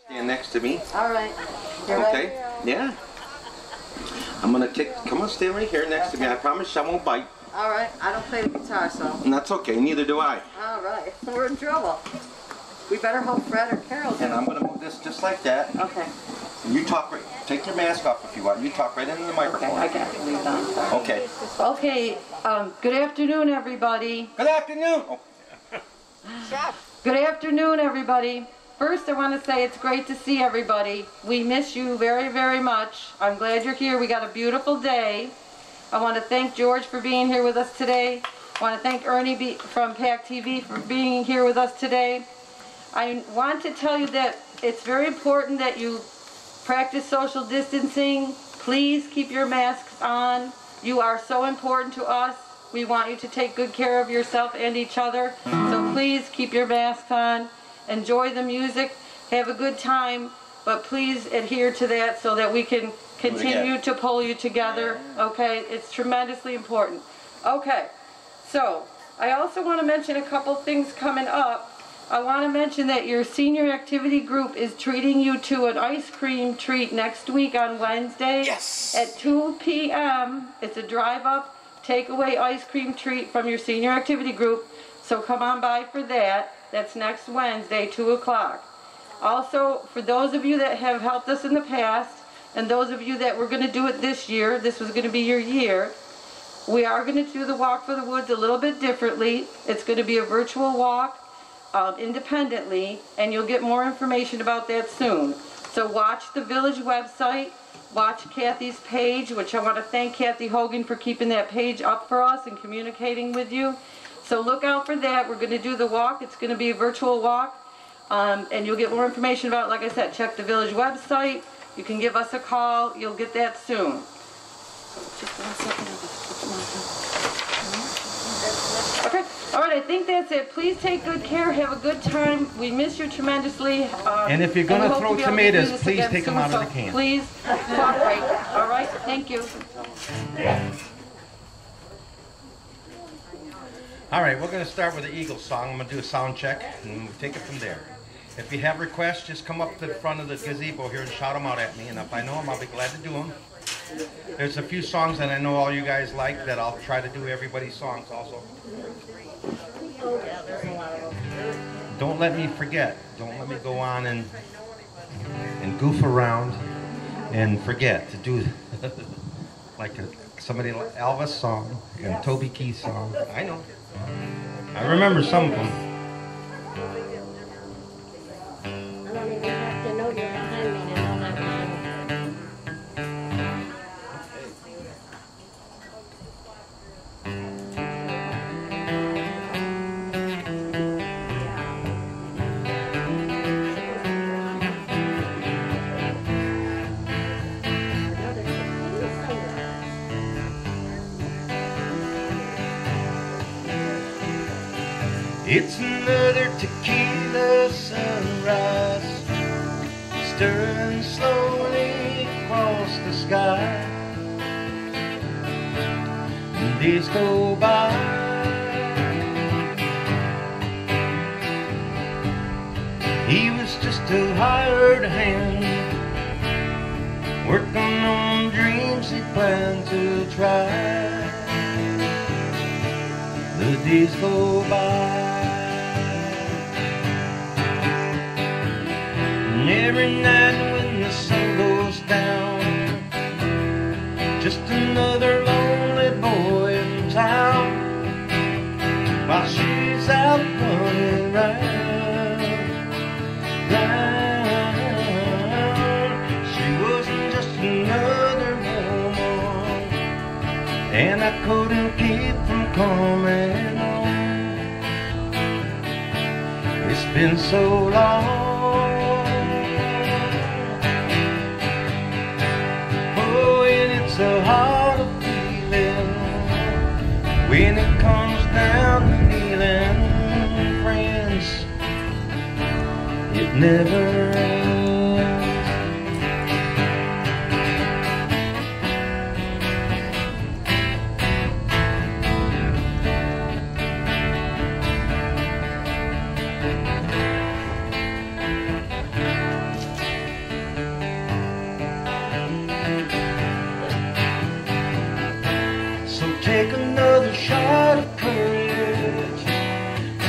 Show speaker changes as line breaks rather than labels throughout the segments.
Stand next to me.
All right. You're
Okay.
right.
Yeah. I'm gonna take. Come on, stand right here next to me. I promise I won't bite.
All right. I don't play the guitar, so.
And that's okay. Neither do I.
All right. We're in trouble. We better hope Fred or Carol do.
And I'm gonna move this just like that.
Okay.
You talk right. Take your mask off if you want. You talk right into the microphone.
Okay. I got to leave on.
Okay.
Okay. Good afternoon, everybody.
Good afternoon. Oh.
Good afternoon, everybody. First, I want to say it's great to see everybody. We miss you very, very much. I'm glad you're here. We got a beautiful day. I want to thank George for being here with us today. I want to thank Ernie from PAC TV for being here with us today. I want to tell you that it's very important that you practice social distancing. Please keep your masks on. You are so important to us. We want you to take good care of yourself and each other. So please keep your masks on. Enjoy the music. Have a good time. But please adhere to that so that we can continue to pull you together. Okay? It's tremendously important. Okay. So, I also want to mention a couple things coming up. I want to mention that your senior activity group is treating you to an ice cream treat next week on Wednesday.
Yes!
At 2 p.m. It's a drive-up, takeaway ice cream treat from your senior activity group. So come on by for that. That's next Wednesday, 2 o'clock. Also, for those of you that have helped us in the past, and those of you that were going to do it this year, this was going to be your year, we are going to do the Walk for the Woods a little bit differently. It's going to be a virtual walk independently, and you'll get more information about that soon. So watch the Village website, watch Kathy's page, which I want to thank Kathy Hogan for keeping that page up for us and communicating with you. So look out for that. We're going to do the walk. It's going to be a virtual walk, and you'll get more information about it. Like I said, check the Village website. You can give us a call. You'll get that soon. Just 1 second. Okay. All right. I think that's it. Please take good care. Have a good time. We miss you tremendously.
And if you're going to throw tomatoes, please take them out of the can.
Please cooperate. All right. Thank you.
All right, we're going to start with the Eagles song. I'm going to do a sound check, and we'll take it from there. If you have requests, just come up to the front of the gazebo here and shout them out at me, and if I know them, I'll be glad to do them. There's a few songs that I know all you guys like that I'll try to do everybody's songs also. Don't let me forget. Don't let me go on and goof around and forget to do like somebody Elvis song and Toby Keith song. I know. I remember some of them.
I don't even have to know you're behind me to know that one.
It's another tequila sunrise, stirring slowly across the sky. Days go by, he was just a hired hand, working on dreams he planned to try. The days go by, and every night when the sun goes down, just another lonely boy in town, while she's out running round. She wasn't just another woman, and I couldn't keep from coming home. It's been so long. So hard of feeling when it comes down to kneeling, friends. It never ends.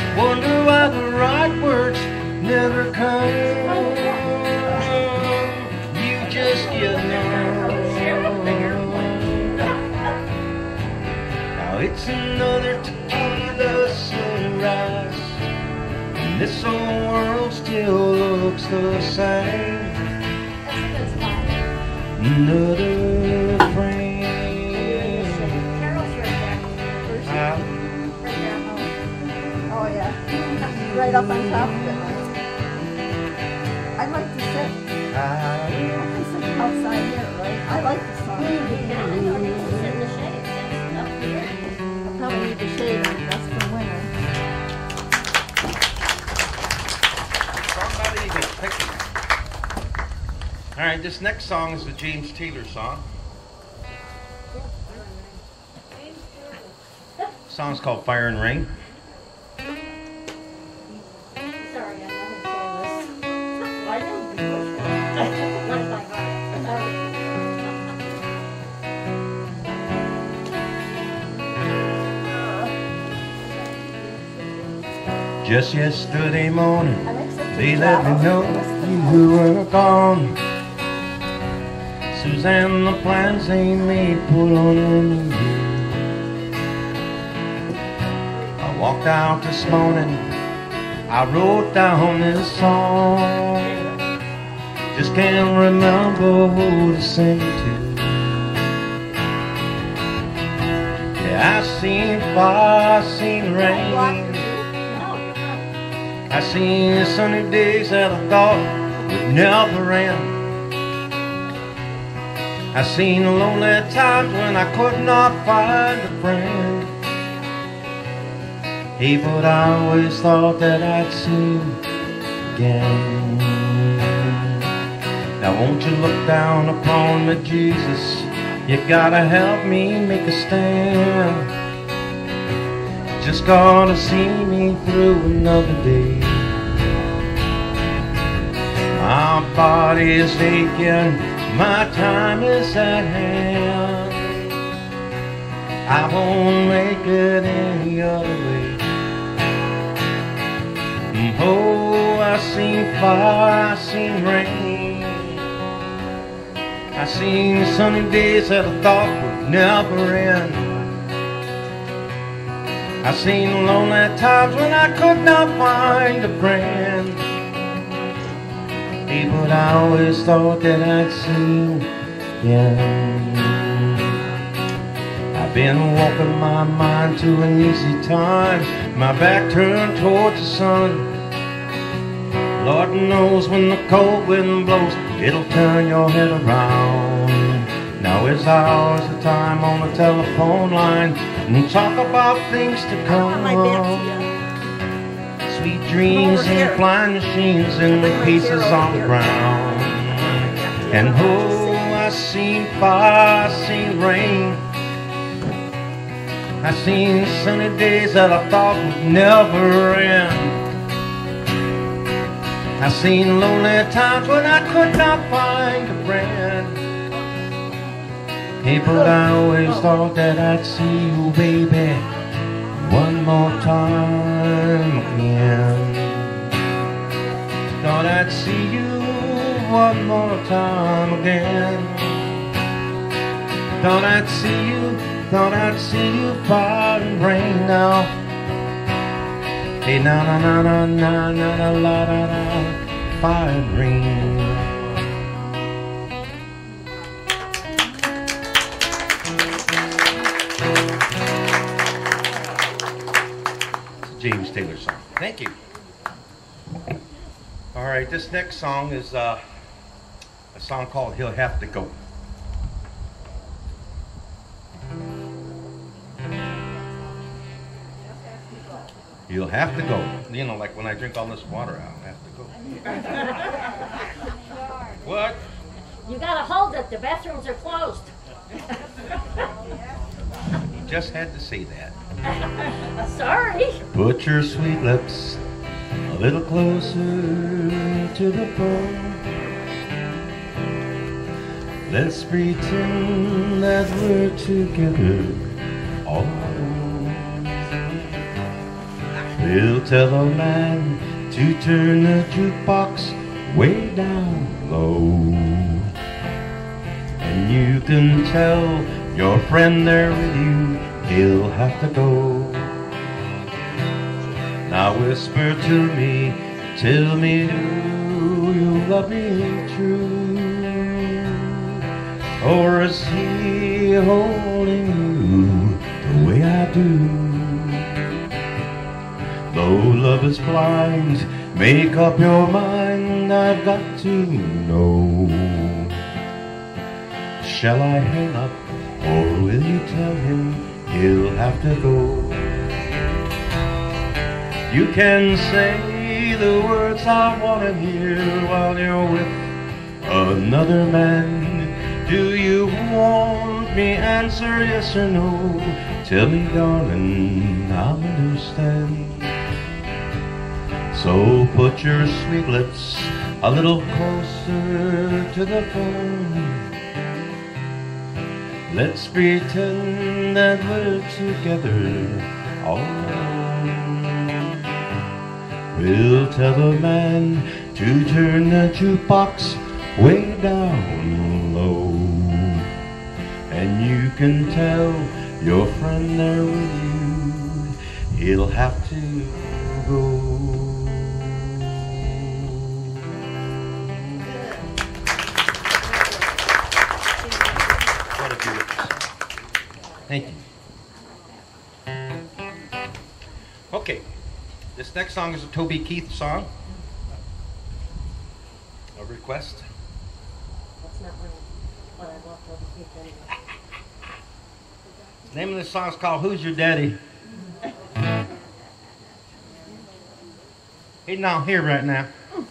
Wonder why the right words never come. You just get numb. Now it's another tequila sunrise, and this old world still looks the same. Another frame.
Oh yeah, right up on top of it. I like to sit. I sit outside here, right? I like the sun.
Yeah, I don't need to sit in the shade. That's up here.
I probably need the shade on just for winter.
Somebody get picky. All right, this next song is a James Taylor song. The song's called Fire and Rain.
Sorry, I'm not careless. I know this. Not by heart.
Just yesterday morning,
I like such a
they let me know you were gone. Suzanne, the plans they made put on in you. I walked out this morning, I wrote down this song. Just can't remember who to sing to. Yeah, I seen fire, I seen rain, I seen sunny days that I thought would never end. I seen lonely times when I could not find a friend. Hey, but I always thought that I'd see you again. Now won't you look down upon me, Jesus? You gotta help me make a stand. Just gotta see me through another day. My body is aching, my time is at hand. I won't make it any other way. Oh, I seen fire, I seen rain, I seen sunny days that I thought would never end. I seen lonely times when I could not find a friend. Hey, but I always thought that I'd see you again. I've been walking my mind to an easy time, my back turned towards the sun. Lord knows when the cold wind blows, it'll turn your head around. Now is ours the time on the telephone line and talk about things to come. Sweet dreams and flying machines and the pieces on the ground. And oh, I seen fire, I seen rain, I seen sunny days that I thought would never end. I seen lonely times when I could not find a friend. Hey, but I always thought that I'd see you, baby, one more time again. Thought I'd see you one more time again. Thought I'd see you fire and rain now. Hey, na na na na na na na la la la, fire and rain. James Taylor song. Thank you. All right, this next song is a song called He'll Have to Go. You'll have to go. You know, like when I drink all this water, I'll have to go. What?
You gotta hold it. The bathrooms are closed.
You just had to say that.
Sorry.
Put your sweet lips a little closer to the bone. Let's pretend that we're together all alone. We'll tell the man to turn the jukebox way down low. And you can tell your friend there with you, he'll have to go. Now whisper to me, tell me, do you love me true? Or is he holding you the way I do? Though love is blind, make up your mind, I've got to know. Shall I hang up, or will you tell him he'll have to go? You can say the words I want to hear while you're with another man. Do you want me? Answer yes or no. Tell me, darling, I'll understand. So put your sweet lips a little closer to the phone. Let's pretend that we're together all alone. We'll tell the man to turn the jukebox way down low. And you can tell your friend there with you, he'll have to go. What a beautiful song. Thank you. Okay, this next song is a Toby Keith song. A request.
That's not what I want to keep anyway.
The name of this song is called Who's Your Daddy? He's not here right now.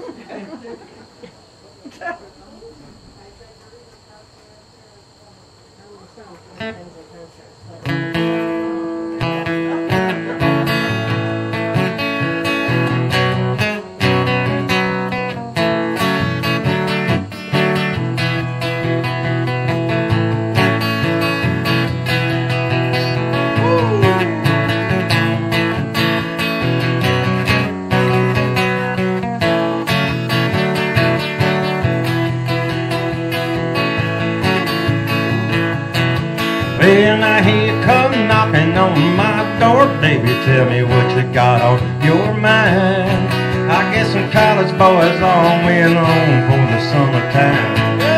Well, now here you come knocking on my door, baby, tell me what you got on your mind. I guess some college boys all went home for the summertime.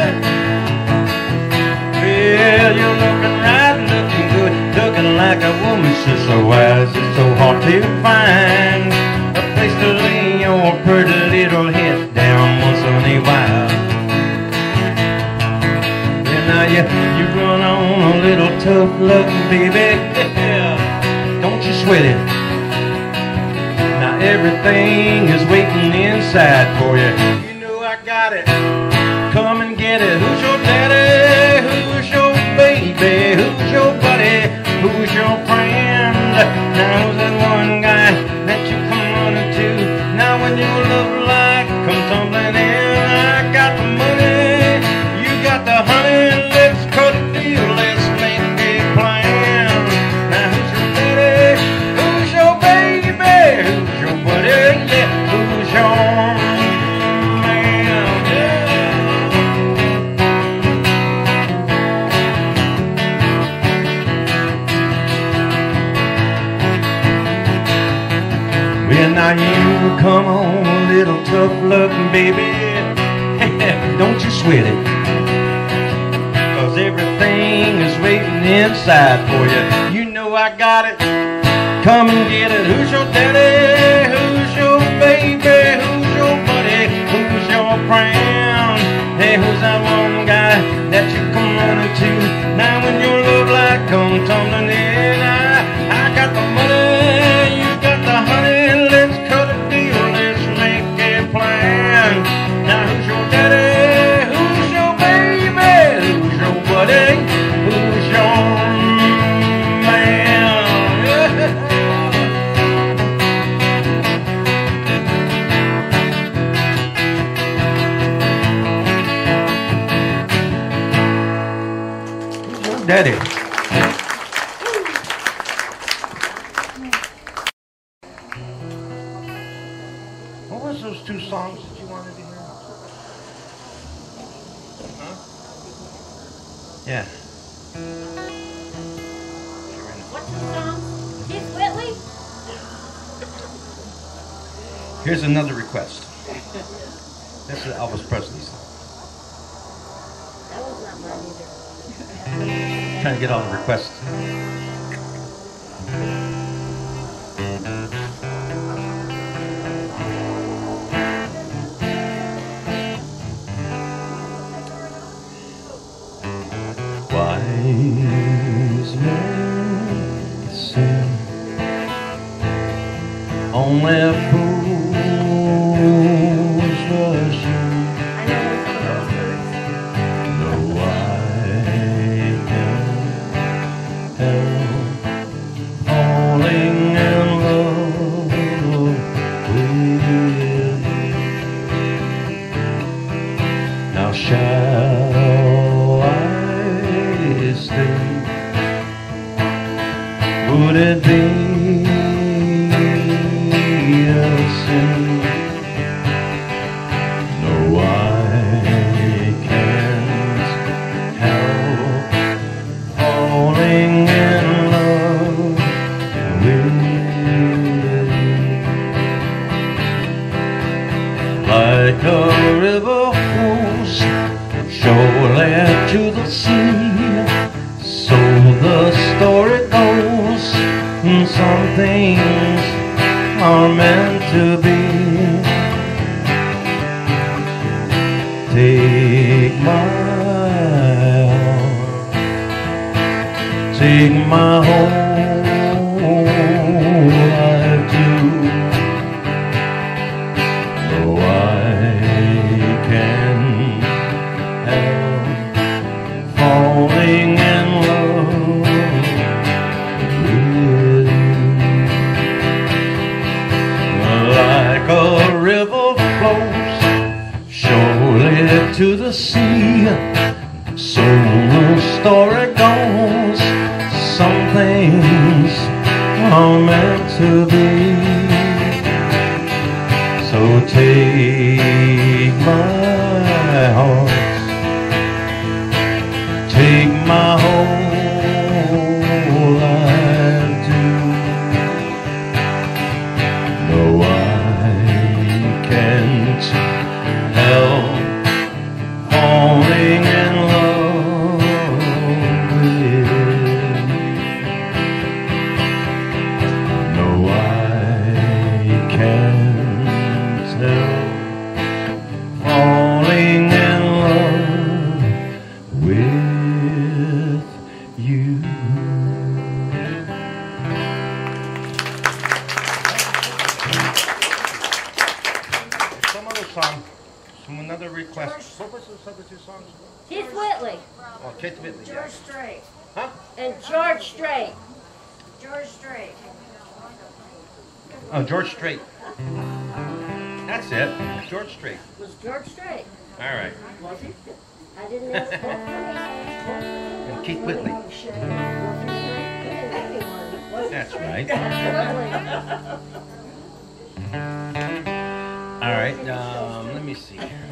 Well, you're looking right, looking good, looking like a woman, she's so wise, it's so hard to find a place to lay your pretty little head down once in a while. Now you run on a little tough loving, baby. Don't you sweat it. Now everything is waiting inside for you. You know I got it. Come and get it. Who's your daddy? Who's your baby? Who's your buddy? Who's your friend? Now who's that one guy that you come running to? Now when your love light comes tumbling in, I got the money, you got the honey. Let's cut a deal, let's make a plan. Now who's your daddy? Who's your baby? Who's your buddy? Yeah, who's your man? Yeah. Well, now you come on a little tough loving, baby. Don't you sweat it. Everything is waiting inside for you. You know I got it. Come and get it. Who's your daddy? Who's your baby? Who's your buddy? Who's your friend? Hey, who's that one guy that you come running to? Now when your love light comes tumbling in, I got the money, you got the honey. Let's cut a deal, let's make a plan. Now who's your daddy? Who's your baby? Who's your buddy? Who's your man? Who's your daddy? What was those two songs that you wanted to hear? Huh? Yeah.
What's the song? Keith Whitley?
Here's another request. This is Elvis Presley's song.
That was not mine either.
Trying to get all the requests. Wise men say only fools rush in.
I know those words.
No, I can help falling in love with you. Now shall I stay? Would it be a sin? No, I can't help falling in love with you. Like a river flows surely to the sea, so the story goes, some things are meant to be. Take my heart, take my whole life too. Though I can help falling in love with you. Like a river flows surely to the sea, so the story goes, some things are meant to be. So take my heart, take my whole life too. No, I can't help falling in love with you. No, I can't help falling in love with you. Some other song, another request. What was those other two songs?
Keith Whitley
Oh, Keith Whitley. Yeah.
George Strait.
Huh?
and George Strait.
George Strait.
Oh, George Strait. That's it. George Strait.
Was George Strait.
All right.
Was he? I didn't ask that.
And Keith Whitley. That's right. All right. Let me see here.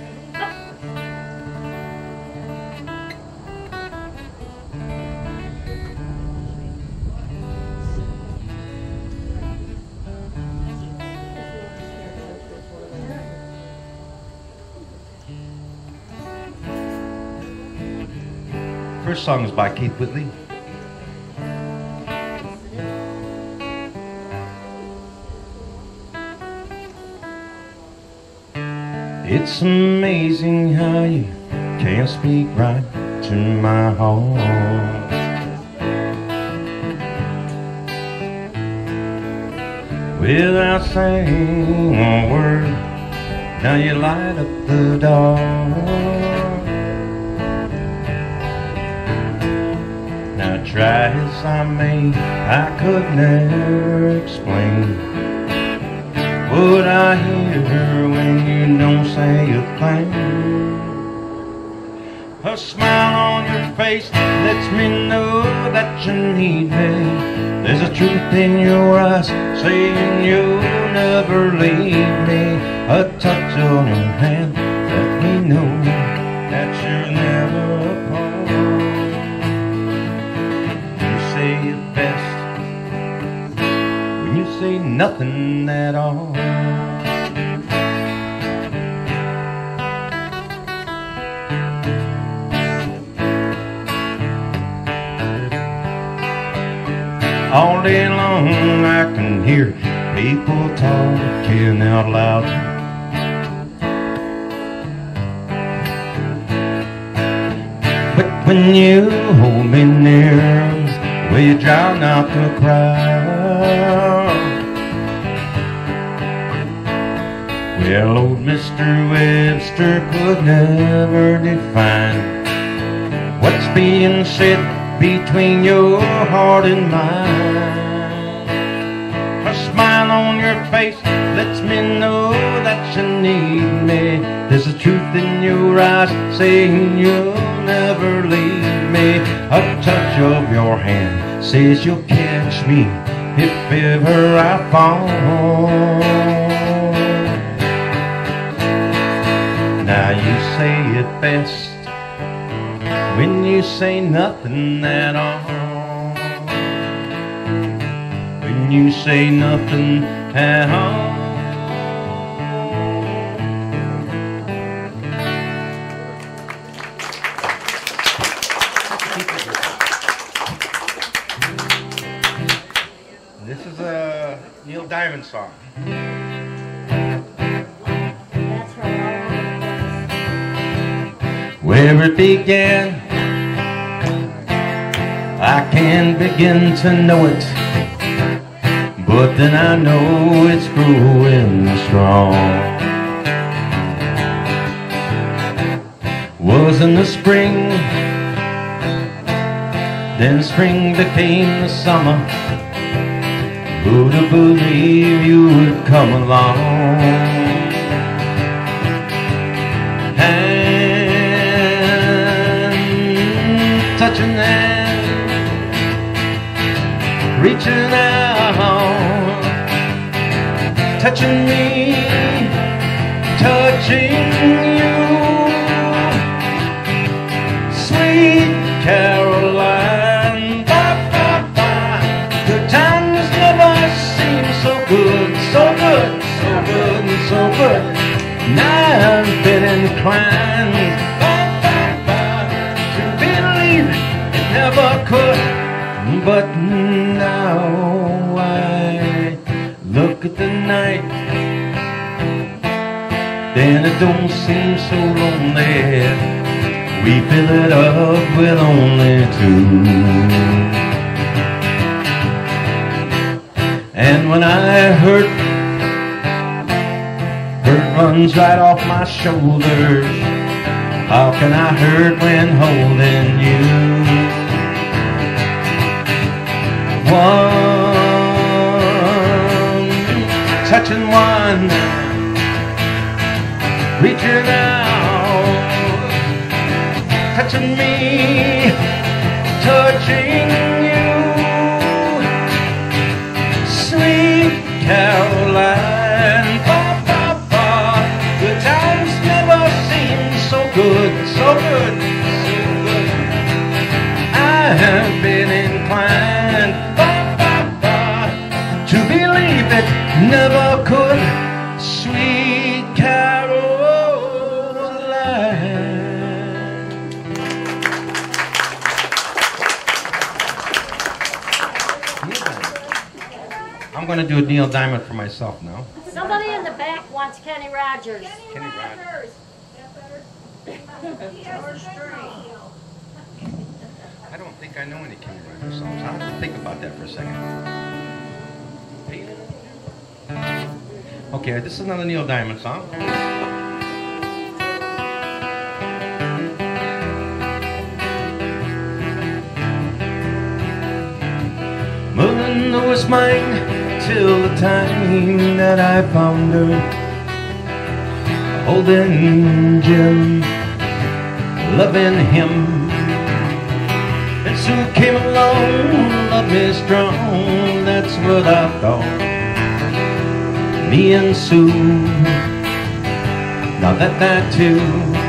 First song is by Keith Whitley. It's amazing how you can speak right to my heart. Without saying a word, now you light up the dark. Now try as I may, I could never explain what I hear when you don't say a thing. A smile on your face lets me know that you need me. There's a truth in your eyes saying you'll never leave me. A touch on your hand, let me know that you're never apart. You say it best when you say nothing at all. All day long I can hear people talking out loud. But when you hold me near, well, you drown out the crowd. Well, old Mr. Webster could never define what's being said between your heart and mine. A smile on your face lets me know that you need me. There's a truth in your eyes saying you'll never leave me. A touch of your hand says you'll catch me if ever I fall. Now you say it best when you say nothing at all. When you say nothing at all. This is a Neil Diamond song.
That's right.
Where it began, I can't begin to know it, but then I know it's growing strong. Was in the spring, then spring became the summer. Who'd have believed you would come along? Touching hand, reaching out, touching me, touching you. Sweet Caroline, bye, bye, bye. Good times never seem so good, so good, so good, and so good. Now I've been inclined never could, but now I look at the night, then it don't seem so lonely. We fill it up with only two. And when I hurt runs right off my shoulders. How can I hurt when holding you? One, touching one, reaching out, touching me, touching you. Sweet Caroline, ba, ba, ba. Good times never seem so good, so good, so good. I have been inclined to believe it never could. Sweet Caroline. I'm going to do a Neil Diamond for myself now.
Somebody in the back wants Kenny Rogers.
Kenny Rogers. I don't think I know any Kenny Rogers songs. I'll have to think about that for a second. Okay, this is another Neil Diamond song. Melinda was mine till the time that I found her, holding Jim, loving him. And Sue came along, loved me strong, that's what I thought. Me and Sue Now that too.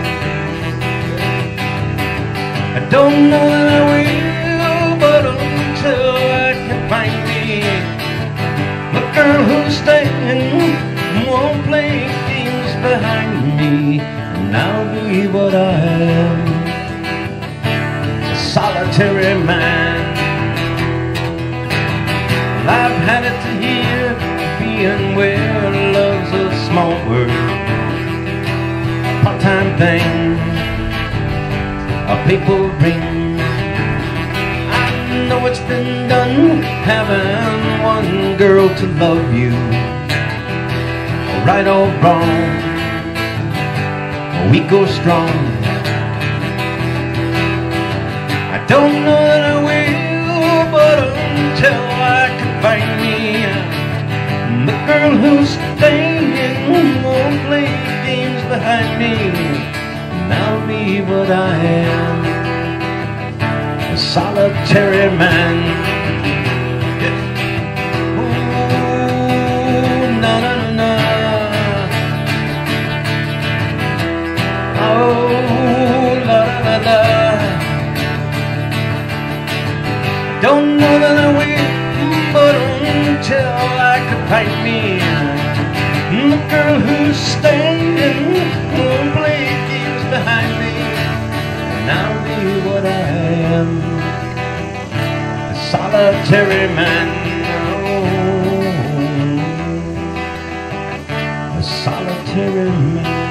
I don't know that I will, but until I can find me the girl who's staying and won't play games behind me, and I'll be what I am, a solitary man. I've had it to here, being where love's a small word, a part-time thing, a paper ring. I know it's been done, having one girl to love you, right or wrong, we go strong. I don't know that I will, but until I can find me the girl who's staying and won't play games behind me, and I'll be what I am, a solitary man. Ooh, na na na. Oh, la la la. Don't know that I will, but until I can find me the girl who's staying won't play games behind me, and I'll be what I am, a solitary man. Oh, a solitary man.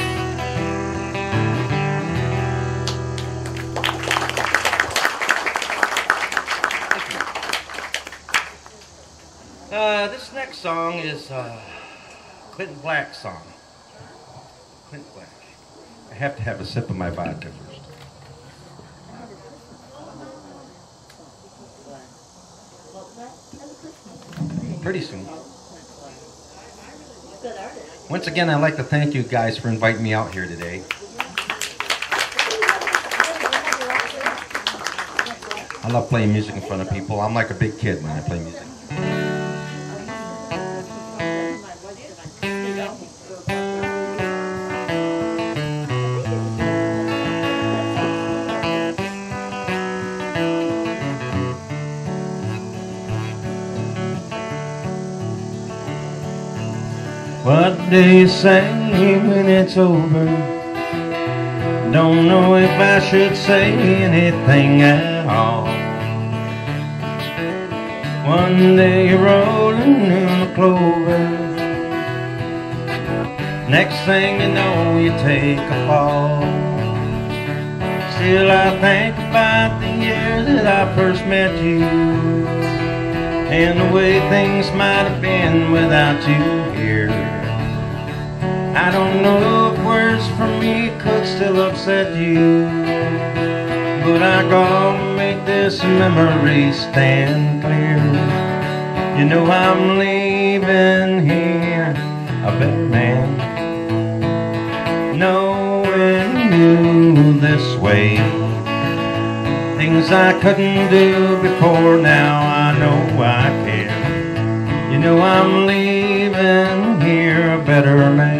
This next song is Clinton Black's song. Clinton Black. I have to have a sip of my vodka first. Pretty soon. Once again, I'd like to thank you guys for inviting me out here today. I love playing music in front of people. I'm like a big kid when I play music. What do you say when it's over? Don't know if I should say anything at all. One day you're rolling in the clover, next thing you know you take a fall. Still I think about the year that I first met you, and the way things might have been without you here. I don't know if words from me could still upset you, but I gotta make this memory stand clear. You know I'm leaving here a better man, knowing you this way. Things I couldn't do before, now I know I can. You know I'm leaving here a better man.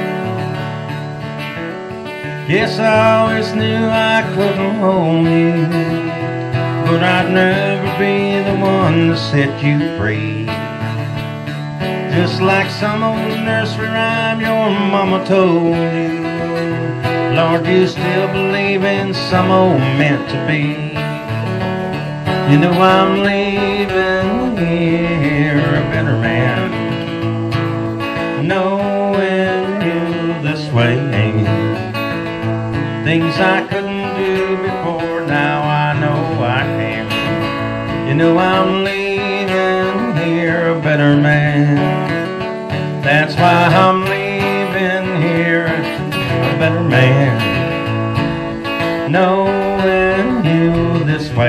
Yes, I always knew I couldn't hold you, but I'd never be the one to set you free. Just like some old nursery rhyme your mama told you, Lord, you still believe in some old meant to be. You know I'm leaving here a better man, knowing you this way. Things I couldn't do before, now I know I can. You know I'm leaving here a better man. That's why I'm leaving here a better man, knowing you this way.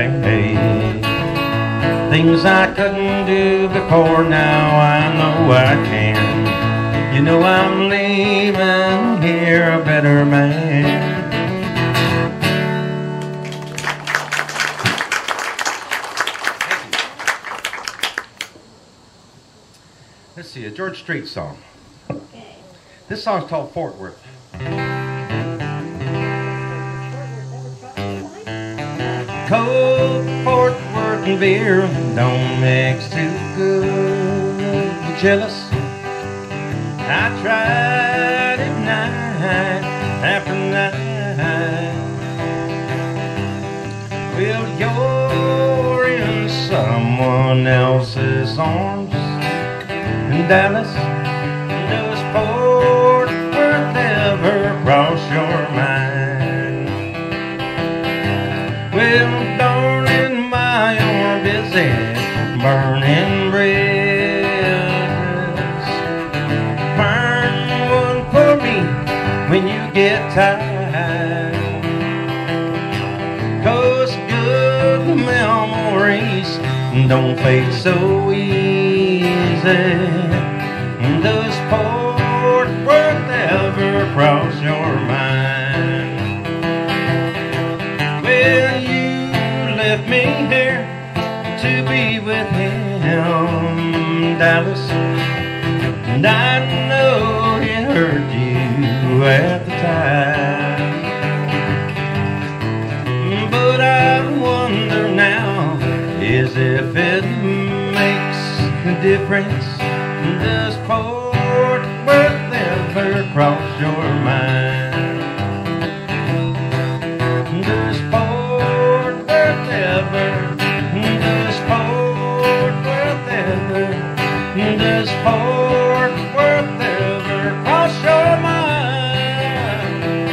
Things I couldn't do before, now I know I can. You know I'm leaving here a better man. Let's see, a George Strait song.
Okay.
This song's called Fort Worth. Cold Fort Worth and beer don't mix too good. You jealous? I tried it night after night. Well, you're in someone else's arms in Dallas. Does Fort Worth ever cross your mind? Well, darling, my arm is burning bridges. Burn one for me when you get tired. 'Cause good memories don't fade so easy. Does Fort Worth ever cross your mind? Well, you left me here to be with him, Dallas, and I know it hurt you at the time. But I wonder now, is if it makes a difference. Does Fort Worth ever cross your mind? Does Fort Worth ever? Does Fort Worth ever? Does Fort Worth ever cross your mind?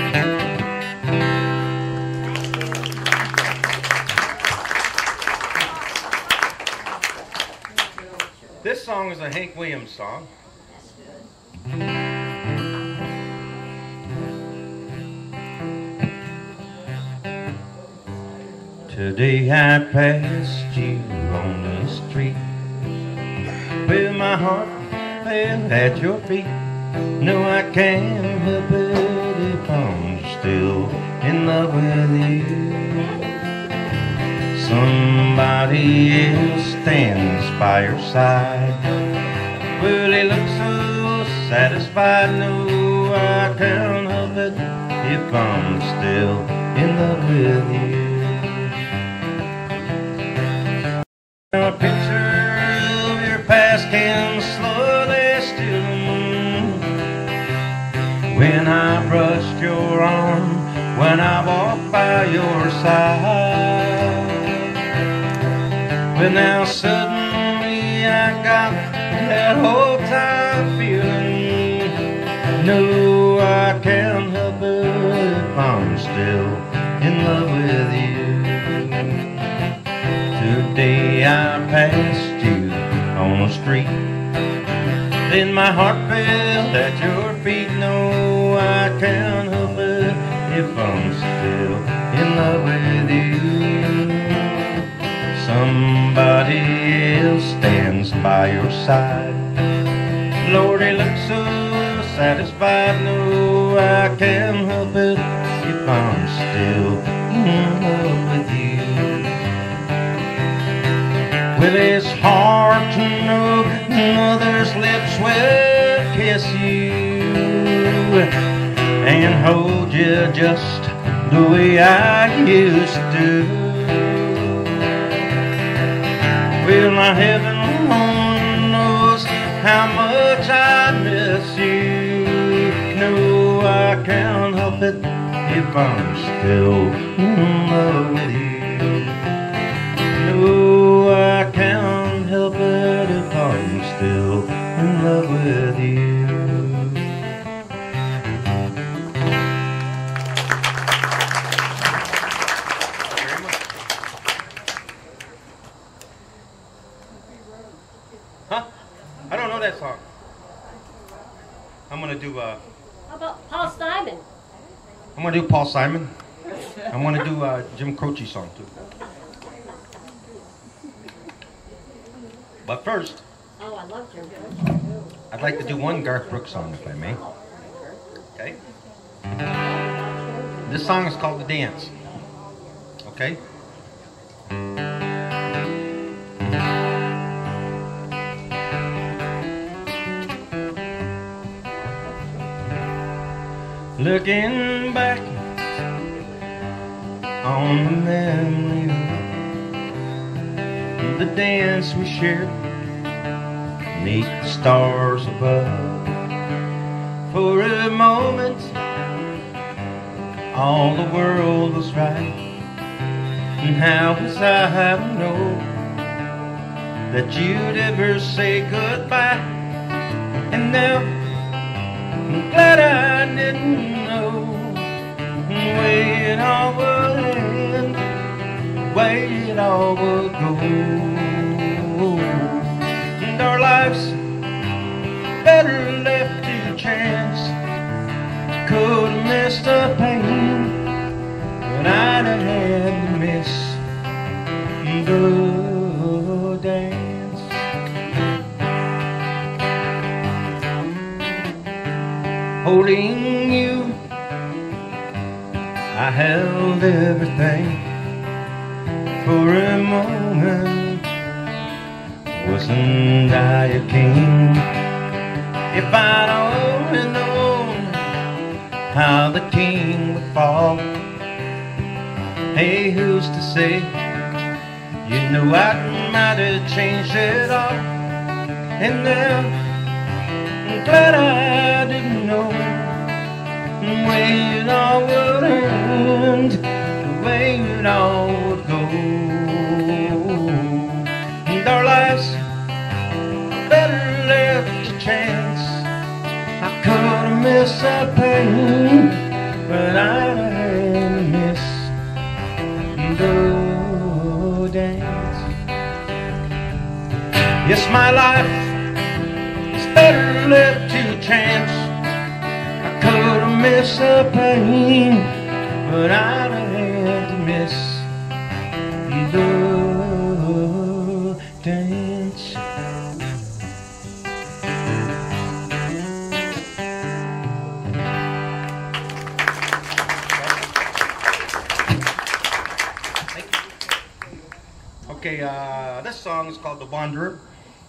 This song is a Hank Williams song. Today I passed you on the street with my heart fell at your feet. No, I can't help it if I'm still in love with you. Somebody else stands by your side. Well, he looks so satisfied. No, I can't help it if I'm still in love with you. A picture of your past can slowly still when I brushed your arm, when I walked by your side. But now suddenly I got that whole time feeling. No, I can't help it if I'm still in love with you. Today I passed you on the street, then my heart fell at your feet. No, I can't help it if I'm still in love with you. Somebody else stands by your side. Lord, he looks so satisfied. No, I can't help it if I'm still in love with you. Well, it's hard to know another's lips will kiss you and hold you just the way I used to. Well, my heaven only knows how much I miss you. No, I can't help it if I'm still in love with you. No, I can't help it if I'm still in love with you. Huh? I don't know that song. I'm gonna do
How about Paul Simon?
I'm gonna do Paul Simon. I'm gonna do Jim Croce song too. But first,
Oh, I love Jim.
I'd like to do one Garth Brooks song, if I may. Okay? This song is called The Dance. Okay? Looking back on the memory of the dance we shared beneath the stars above. For a moment, all the world was right, and how was I to know that you'd ever say goodbye? And now I'm glad I didn't know the way it all would end, the way it all would go. And our lives better left to chance. Could have missed the pain, but I'd have had to miss the dance. Holding you, I held everything. For a moment, wasn't I a king? If I'd only known how the king would fall, hey, who's to say? You know I might have changed it all. And now I'm glad I didn't know the way it all would end, the way it all would go. And our lives better left to chance. I could have missed that pain, but I'd have had to miss the dance. Yes, my life is better left to chance. I could have missed the pain, but I'd have had to miss the dance. Okay, this song is called The Wanderer.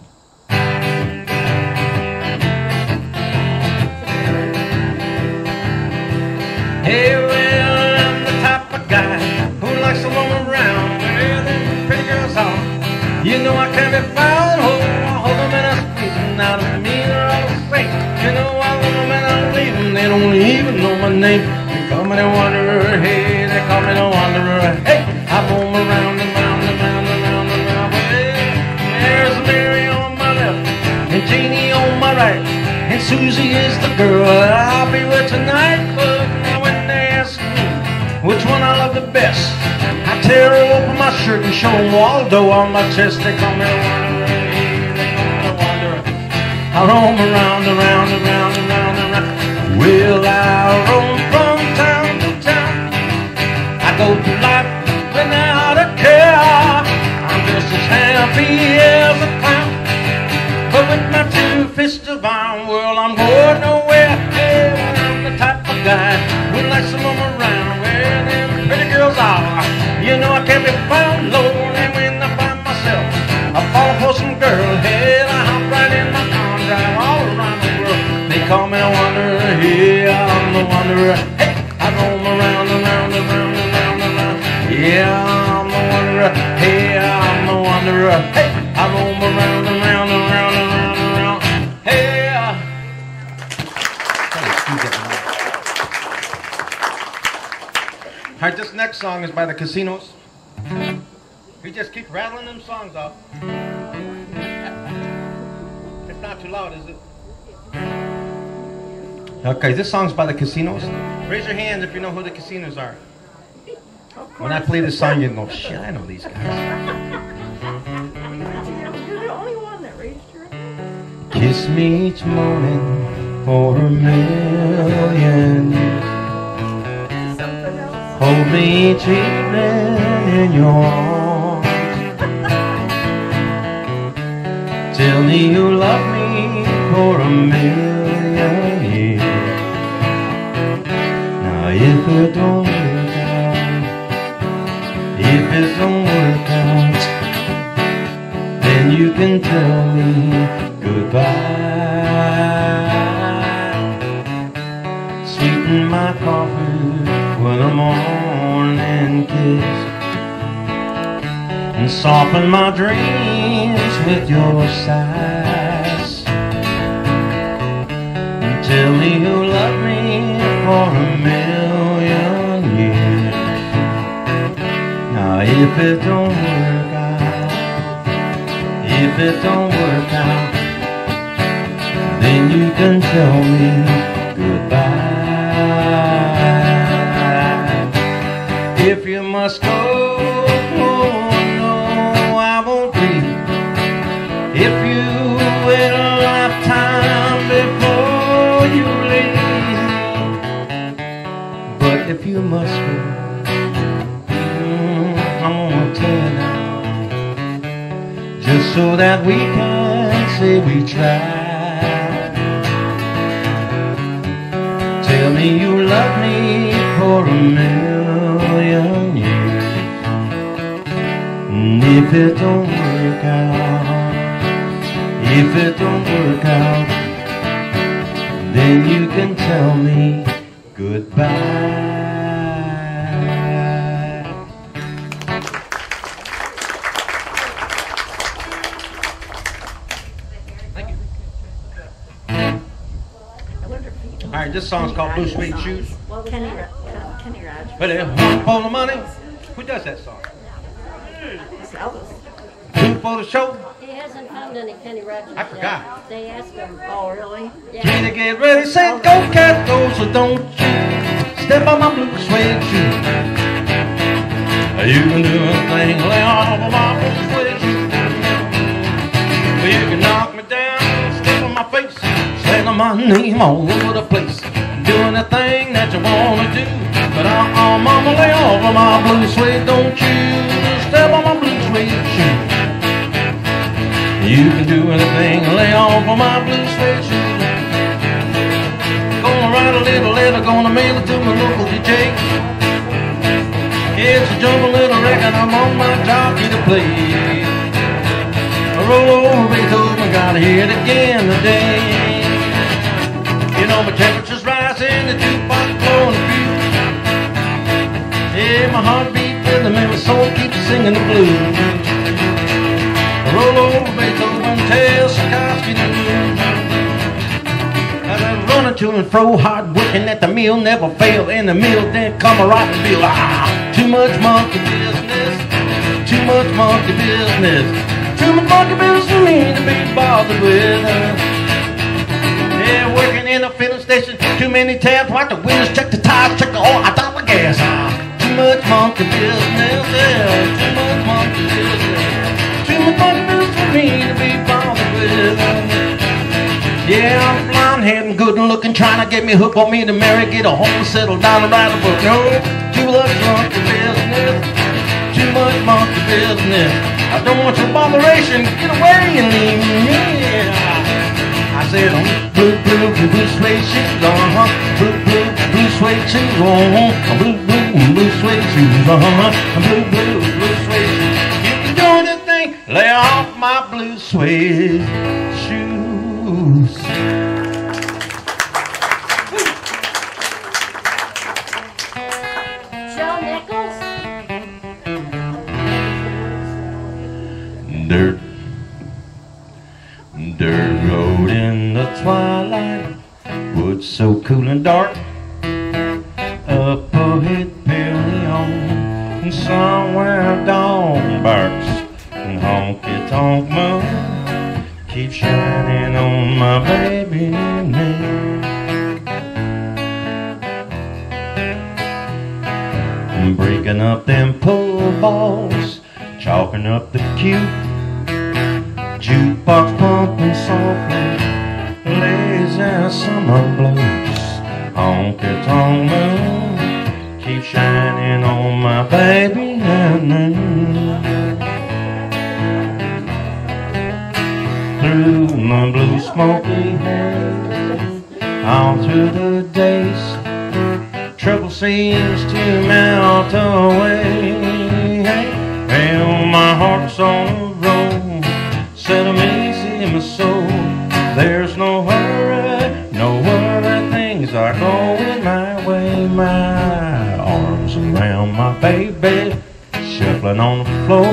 Hey, well, I'm the type of guy who likes to roam around where the pretty girls are. You know I can't be found. Oh, I hold them and I squeeze them out of me. They're all the same. You know I love them and I leave them. They don't even know my name. They call me the wanderer. Hey, they call me the wanderer. Hey, I roam around and round and round and round and round. Well, there's Mary on my left and Jeannie on my right, and Susie is the girl that I'll be with tonight. But when they ask me which one I love the best, I tear open my shirt and show them Waldo on my chest. They call me the wanderer, they call me the wanderer. I roam around and round and round and round and round. Well, I roam from town to town. I go through life without a care. I'm just as happy as a clown, but with my two fists of iron, well, I'm going nowhere. Yeah, I'm the type of guy who likes to roam around where them pretty girls are. You know I can't be found lonely when I find myself. I fall for some girl, hey, I hop right in my car and drive all around the world. They call me the wanderer, yeah, I'm the wanderer. Hey, I roam around and round and round and round and round. Yeah, I'm the wanderer, hey, I'm the wanderer. Hey, I roam around and round and round and round and round. Hey, Alright, this next song is by the Casinos. We just keep rattling them songs off. It's not too loud, is it? Okay, this song's by the Casinos. Raise your hands if you know who the Casinos are. When I play this song, you go, shit, I know these guys.
You're the only one that raised your hand.
Kiss me each morning for a million years.
Something else.
Hold me each evening in your arms. Tell me you love me for a million years. Now if it don't work out, if it don't work out, then you can tell me goodbye. Sweeten my coffee when the morning morning kiss, and soften my dreams with your sighs. And tell me you love me for a million years. Now if it don't work out, if it don't work out, then you can tell me goodbye. If you must go, oh no, I won't leave. If you wait a lifetime before you leave. But if you must go, I'm gonna tell you now, just so that we can say we tried. Tell me you love me for a million years. And if it don't work out, if it don't work out, then you can tell me goodbye. All right, this song's called Blue Suede Shoes.
Kenny Rogers.
But one for the money. Who does that song?
It's Elvis.
Two for the show.
He hasn't found any Kenny Rogers
I forgot.
yet. They asked him.
Oh, really?
Three
Yeah.
to get ready, set, go, cat, go, so don't you step on my blue suede shoe. You can do anything, lay off of my blue suede shoe. Well, you can knock me down, step on my face, slam my name all over the place. Do anything that you wanna do, but mama, lay off of my blue suede, don't you step on my blue suede shoe. You can do anything, lay off of my blue suede shoe. Gonna write a little letter, gonna mail it to my local DJ. It's a jungle little record, I'm on my jockey to play. Roll over Beethoven, gotta hear it again today. You know my temperature's rising, the jukebox blowing a few. Yeah, my heartbeat rhythm and my soul keeps singing the blues. Roll over Beethoven, tell Tchaikovsky the blues. I've been running to and fro, hard working at the mill, never fail. In the mill, then come a rotten bill. Too much monkey business, too much monkey business, too much monkey business for me to be bothered with. Yeah, working in a filling station, too many tabs, watch the windows, check the tires, check the oil, I dollar gas. Too much monkey business, yeah, too much monkey business, too much monkey business for me to be bothered with. Yeah, I'm blonde-headed, good and looking, trying to get me hooked, want me to marry, get a home, settle down and write a book. No, too much monkey business, too much monkey business. I don't want your botheration, get away and leave me. I said, blue, blue, blue suede shoes, blue, blue, blue suede shoes, blue, blue, blue suede shoes, blue, blue, blue suede shoes. You can do anything, lay off my blue suede shoes.
Joe Nichols.
Dirt, dirt road in the twilight, woods so cool and dark. Up ahead, barely on, and somewhere a dog barks, and honky tonk moon keeps shining on my baby and me. Breaking up them pool balls, chalking up the cue. Jukebox pumping softly, lazy summer blues. Honky tonk moon keeps shining on my baby and me. Through the blue smoky haze, all through the days, trouble seems to melt away. Well, my heart's on the road, set 'em easy in my soul. There's no hurry, no worry, things are going my way. My arms around my baby, shuffling on the floor.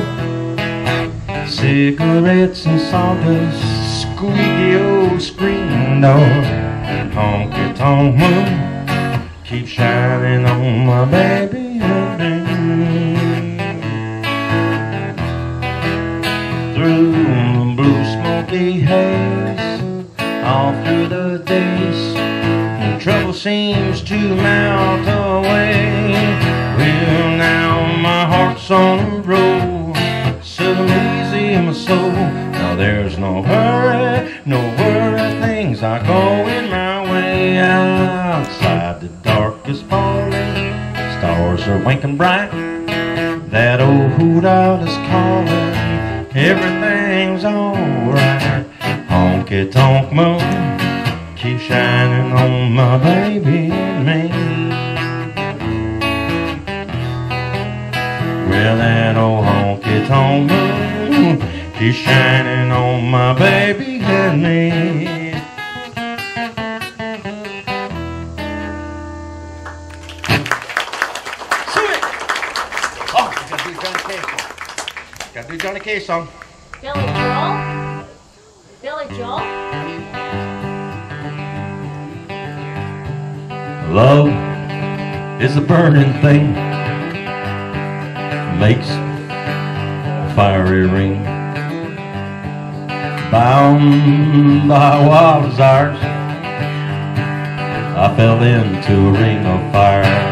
Cigarettes and sawdust, squeaky old screen door. Honky tonk moon, keep shining on my baby. Through the blue smoky haze, all through the days, and trouble seems to melt away. Well, now my heart's on the road, so easy in my soul. Now there's no hurry, no worry, things are going my way. Outside the dark is falling, stars are winking bright. That old hoot owl is calling, everything's alright. Honky tonk moon, keep shining on my baby and me. Well, that old honky tonk moon, keep shining on my baby and me. Gotta do Johnny Cash song.
Billy Joel? Billy Joel?
Love is a burning thing, makes a fiery ring. Bound by wild desires, I fell into a ring of fire.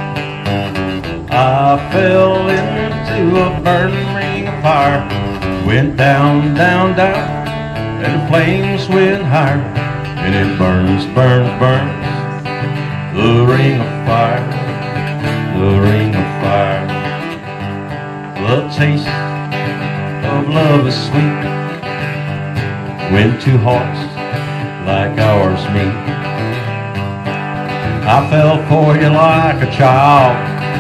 I fell into a burning ring of fire. Went down, down, down, and the flames went higher. And it burns, burns, burns, the ring of fire, the ring of fire. The taste of love is sweet when two hearts like ours meet. I fell for you like a child,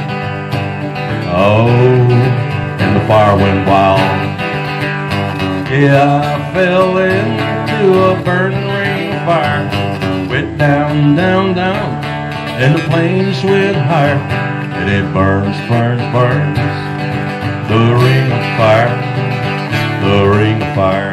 oh, and the fire went wild. Yeah, I fell into a burning ring of fire. Went down, down, down, and the flames went higher. And it burns, burns, burns, the ring of fire, the ring of fire.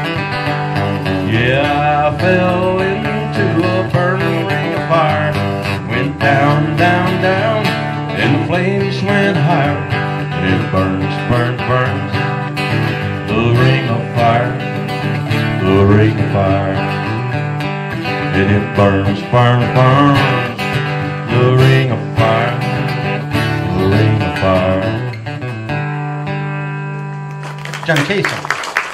Yeah, I fell into a burning ring of fire. Went down, down, down, and the flames went higher. And it burns, burns, burns, the ring of fire, the ring of fire. And it burns, burns, burns, the ring of fire, the ring of fire. Johnny Cash song.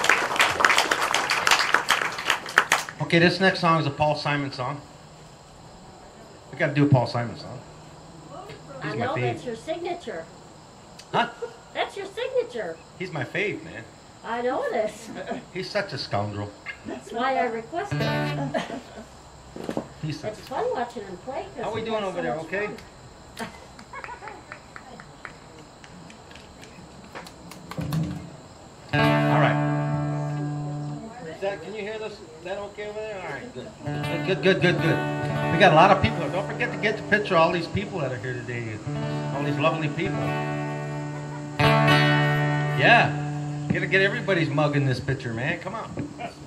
Okay, this next song is a Paul Simon song. We gotta do a Paul Simon song. He's
I
my
know
fave.
that's your signature.
Huh?
That's your signature.
He's my fave, man.
I know this.
He's such a scoundrel.
That's why I requested it.
He's such
It's
a
fun watching him play. 'Cause
How we
he
doing
has
over
so
there,
much
okay?
fun.
All right. Can you hear this? Is that okay over there? All right, good. Good, good, good, good. We got a lot of people. Don't forget to get the picture of all these people that are here today. All these lovely people. Yeah. Gotta get everybody's mug in this picture, man. Come on.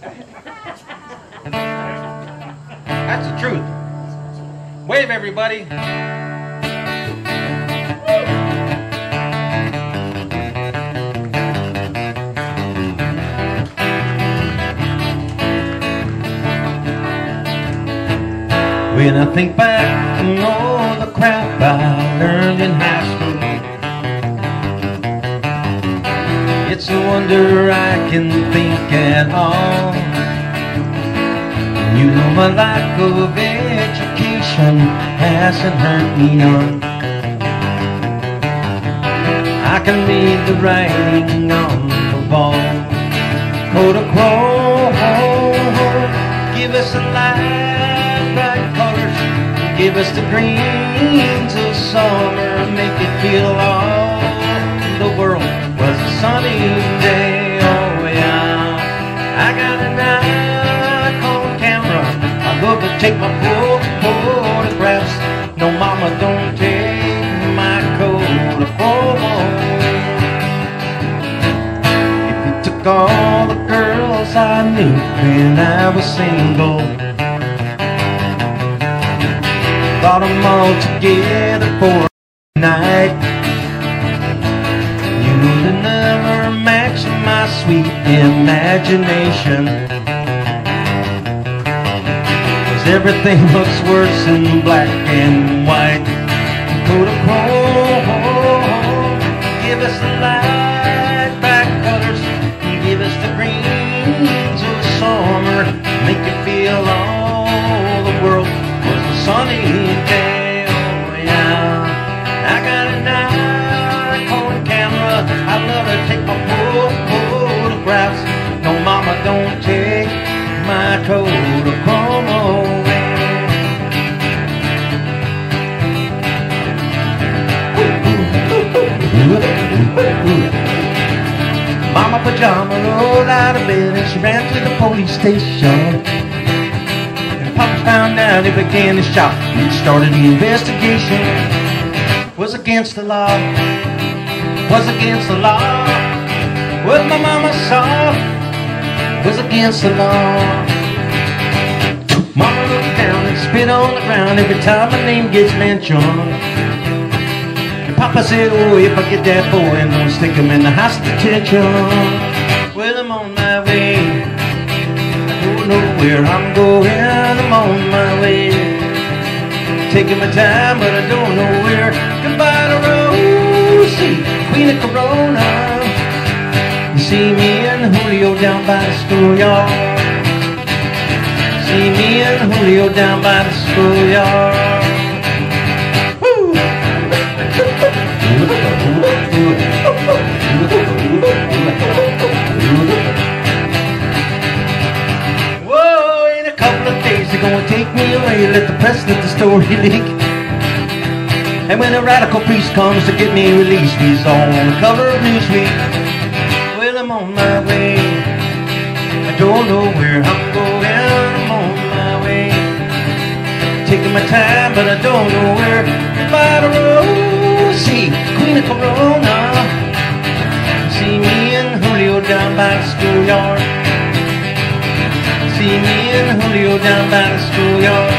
That's the truth. Wave, everybody. When I think back on all the crap I learned in high school, it's a wonder I can think at all. You know my lack of education hasn't hurt me none. I can read the writing on the wall. Kodachrome, give us a light, bright colors, give us the greens of summer, make it feel all the world was a sunny day. Oh yeah, I got an Nikon camera, I love to take my photographs. No mama, don't take my coat. when I was single. Brought them all together for a night. You'll never match my sweet imagination, 'cause everything looks worse in black and white. Kodachrome, give us the light back colors, give us the greens of the summer, make you feel all the world was a sunny day. Oh yeah, I got a Nikon camera, I love to take my photographs. No mama, don't take my Kodachrome away. Mama Pajama rolled out of bed and she ran to the police station. And Papa found out, he began to shout. He started the investigation. Was against the law, was against the law. What my mama saw was against the law. Mama looked down and spit on the ground every time my name gets mentioned. Papa said, oh, if I get that boy, I'm gonna stick him in the house detention. Well, I'm on my way. I don't know where I'm going. I'm on my way. Taking my time, but I don't know where. Goodbye to Rosie, Queen of Corona. You see me and Julio down by the schoolyard. See me and Julio down by the schoolyard. Whoa, in a couple of days they're gonna take me away. Let the press, let the story leak. And when a radical priest comes to get me released, he's on the cover of Newsweek. Well, I'm on my way. I don't know where I'm going. I'm on my way. Taking my time, but I don't know where. Goodbye to Rosie, Queen of Corona. See me and Julio down by the schoolyard. See me and Julio down by the schoolyard.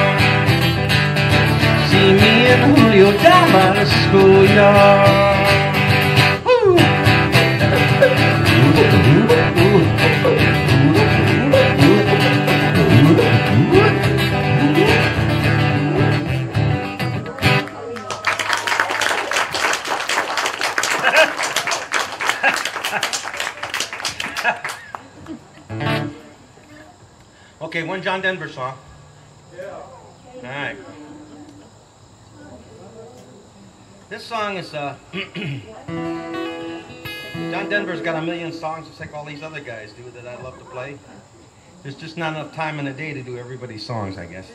See me and Julio down by the schoolyard. Okay, one John Denver song. Yeah. All right. This song is John Denver's got a million songs just like all these other guys do that I love to play. There's just not enough time in the day to do everybody's songs, I guess.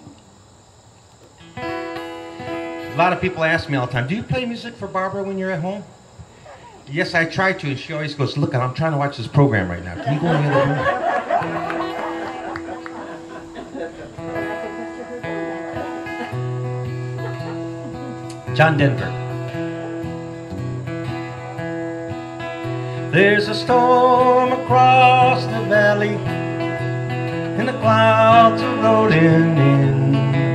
A lot of people ask me all the time, do you play music for Barbara when you're at home? Yes, I try to, and she always goes, look, I'm trying to watch this program right now. Can you go in the other room? John Denver. There's a storm across the valley, and the clouds are rolling in.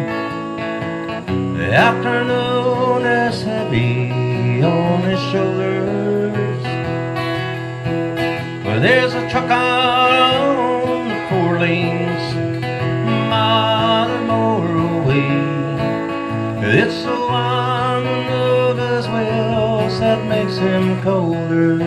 The afternoon is heavy on his shoulders. Well, there's a truck on the 4 lanes, a mile or more away. It's the one of his wheels that makes him colder.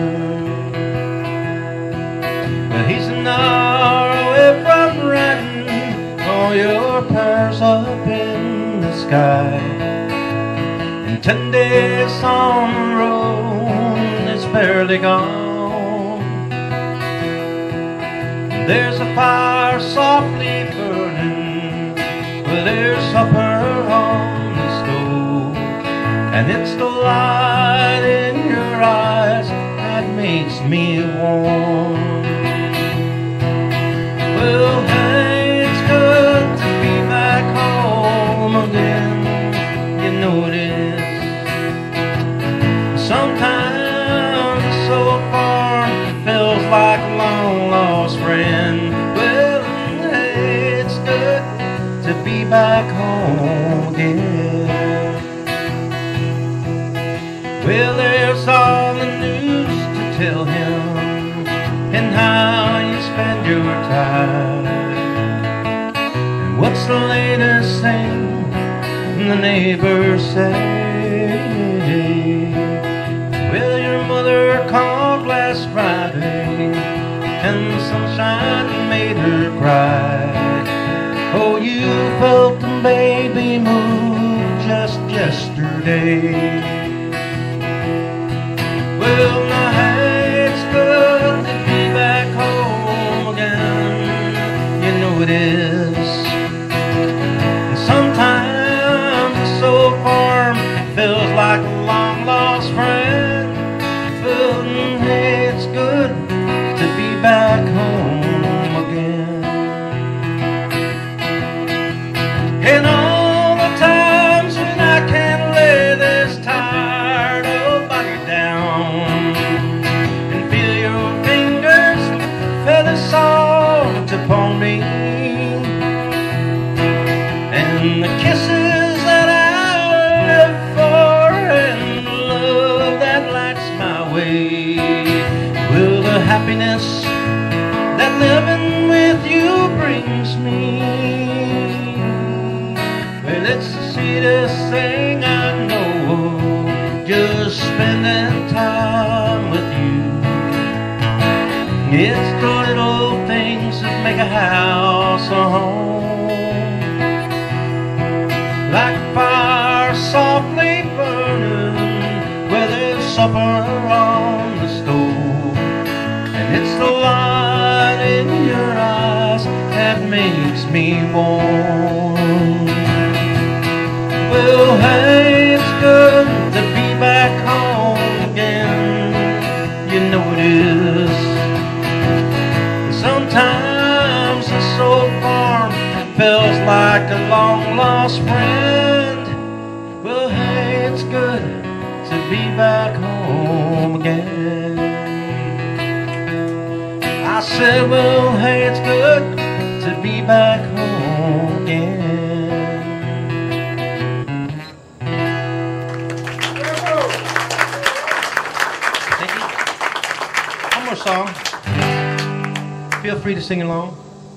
But he's an hour away from writing all your prayers up in the sky. And 10 days on the road is barely gone. There's a fire softly burning, well, there's supper on. And it's the light in your eyes that makes me warm. Well, hey, it's good to be back home again. You know it is. Sometimes so far feels like a long lost friend. Well, forget. Well, there's all the news to tell him, and how you spend your time, and what's the latest thing the neighbors say. Well, your mother called last Friday, and the sunshine made her cry. Oh, you felt the baby move just yesterday. Well, now it's good to be back home again, you know it is. And sometimes this old farm feels like a long-lost friend. But hey, it's good to be back home again. And all the times when I can't lay this tired old body down and feel your fingers feather soft upon me, and the kisses that I live for, and the love that lights my way. Well, the happiness that living with you brings me, well, it's the sweetest thing I know, just spending time with you. It's the little things that make a house a home, like fire softly burning where there's supper on the stove. And it's the light in your eyes that makes me warm. Well, hey, it's good to be back home again, you know it is. Sometimes this old farm feels like a long-lost friend. Well, hey, it's good to be back home again. I said, well, hey, it's good to be back home again. Thank you. One more song. Feel free to sing along.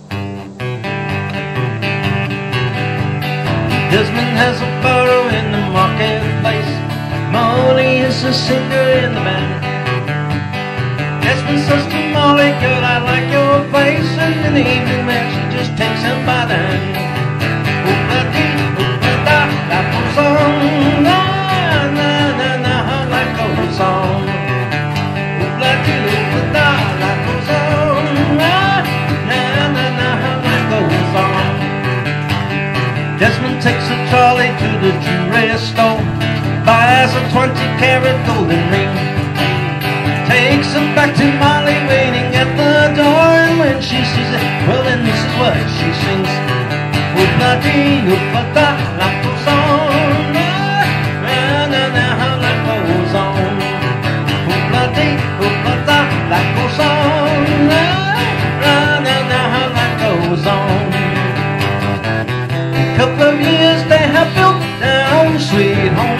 Desmond has a burrow in the marketplace. Molly is a singer in the band. Desmond says to Molly, girl, I like your face. And in the evening, man, she just takes him by the hand. Oop-la-dee, oop-la-da, life goes on. Na-na-na-na, life goes on. Oop-la-dee, oop-la-da, life goes on. Na-na-na, life goes on. Desmond takes a trolley to the jewelry store, buys a 20-carat golden ring, takes it back to Molly waiting at the door. And when she sees it, well, then this is what she sings. Oop-la-dee, oop-la-da, life goes on. Na-na-na, life goes on. Oop-la-dee, oop-la-da, life goes on. Na-na-na, life goes on. A couple of years they have built their own sweet home.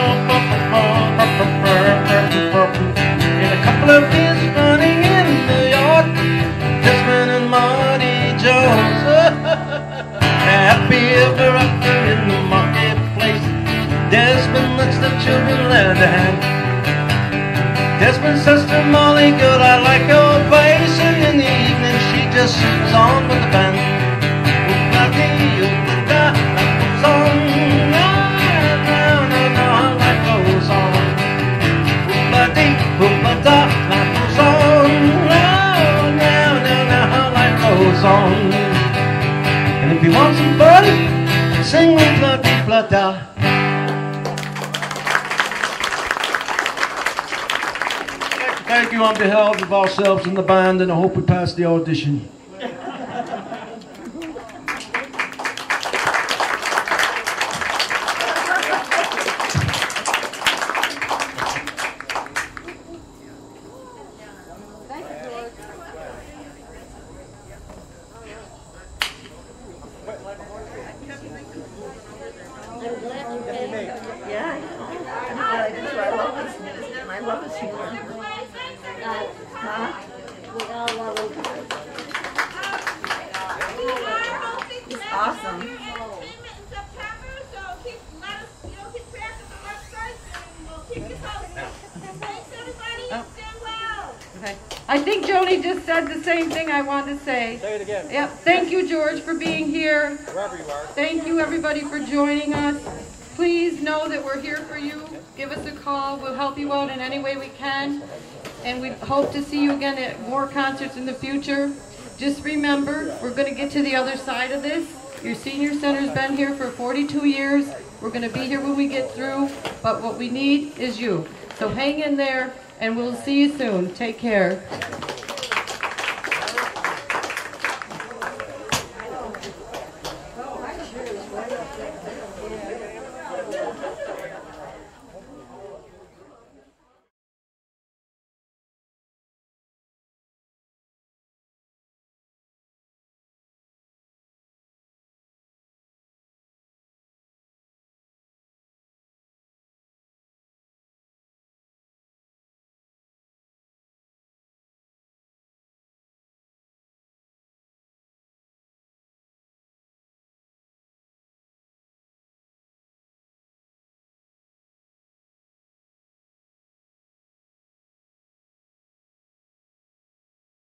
In a couple of years running in New York, Desmond and Marty Jones. Happy ever after in the marketplace. Desmond lets the children lend a hand. Desmond says to Molly, girl, I like your face. And in the evening she just sings on with the band. Oop-la-dee, oop-la-da, life goes on. Na-na-na, life goes on. Oop-la-dee, oop-la-da, life goes on. Na-na-na, life goes on. And if you want somebody, sing oop-la-dee-oop-la-da. Thank you on behalf of ourselves and the band, and I hope we pass the audition.
I'm glad you came.
Yeah, I'm glad I do. I love his music and I love his humor. Huh?
We all love him.
He's awesome.
Okay. I think Joni just said the same thing I wanted to say.
Say it again.
Yep. Thank you, George, for being here.
Wherever you are.
Thank you, everybody, for joining us. Please know that we're here for you. Give us a call. We'll help you out in any way we can. And we hope to see you again at more concerts in the future. Just remember, we're going to get to the other side of this. Your senior center's been here for 42 years. We're going to be here when we get through. But what we need is you. So hang in there, and we'll see you soon. Take care.